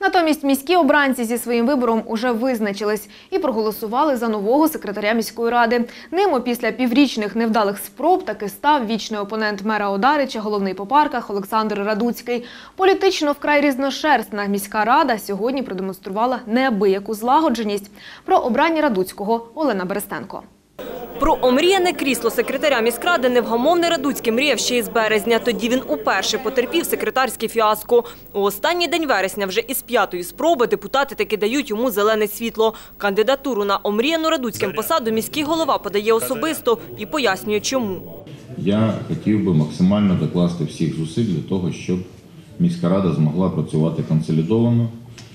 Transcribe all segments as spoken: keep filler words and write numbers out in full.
Натомість міські обранці зі своїм вибором уже визначились і проголосували за нового секретаря міської ради. Ним опісля піврічних невдалих спроб таки став вічний опонент мера Одарича, головний по парках Олександр Радуцький. Політично вкрай різношерстна міська рада сьогодні продемонструвала неабияку злагодженість. Про обрання Радуцького Олена Берестенко. Про омріяне крісло секретаря міськради невгамовний Радуцький мріяв ще із березня. Тоді він уперше потерпів секретарське фіаско. У останній день вересня вже із п'ятої спроби депутати таки дають йому зелене світло. Кандидатуру на омріяну Радуцьким посаду міський голова подає особисто і пояснює, чому. Я хотів би максимально докласти всіх зусиль для того, щоб міська рада змогла працювати консолідовано.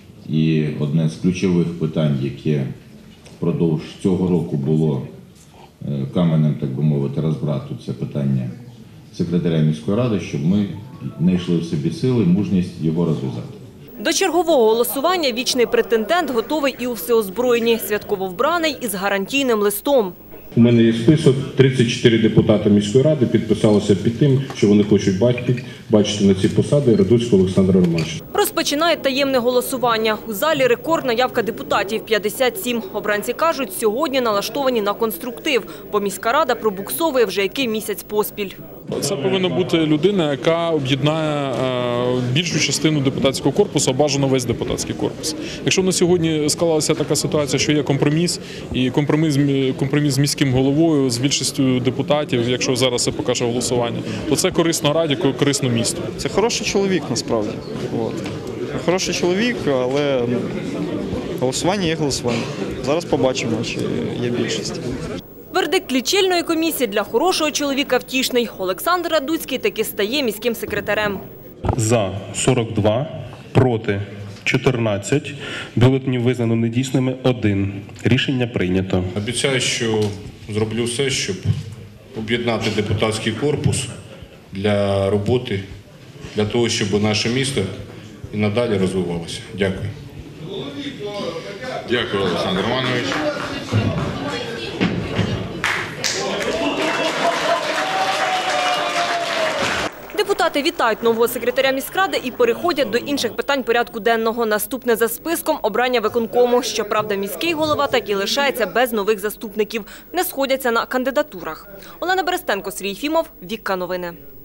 І одне з ключових питань, яке впродовж цього року було каменем, так би мовити, розбрату, це питання секретаря міської ради, щоб ми знайшли в собі сили, мужність його розв'язати. До чергового голосування вічний претендент готовий і у всеозброєнні, святково вбраний із гарантійним листом. У мене є список, тридцять чотири депутати міської ради підписалися під тим, що вони хочуть бачити, бачити на ці посади Радуцького Олександра Романовича. Розпочинає таємне голосування. У залі рекордна явка депутатів – п'ятдесят сім. Обранці кажуть, сьогодні налаштовані на конструктив, бо міська рада пробуксовує вже який місяць поспіль. Це повинна бути людина, яка об'єднає більшу частину депутатського корпусу, а бажано весь депутатський корпус. Якщо на сьогодні склалася така ситуація, що є компроміс, і компроміс, компроміс з міським головою, з більшістю депутатів, якщо зараз це покаже голосування, то це корисно раді, корисно місту. Це хороший чоловік, насправді. От. Хороший чоловік, але ну, голосування є голосування. Зараз побачимо, чи є більшість. Вердикт лічильної комісії для хорошого чоловіка втішний. Олександр Радуцький таки стає міським секретарем. За сорок два, проти чотирнадцять, бюлетенів визнано недійсними один. Рішення прийнято. Обіцяю, що зроблю все, щоб об'єднати депутатський корпус для роботи, для того, щоб наше місто і надалі розвивалося. Дякую. Дякую, Олександр Романович. Депутати вітають нового секретаря міськради і переходять до інших питань порядку денного. Наступне за списком – обрання виконкому. Щоправда, міський голова так і лишається без нових заступників. Не сходяться на кандидатурах. Олена Берестенко, Сергій Єфімов, Вікка Новини.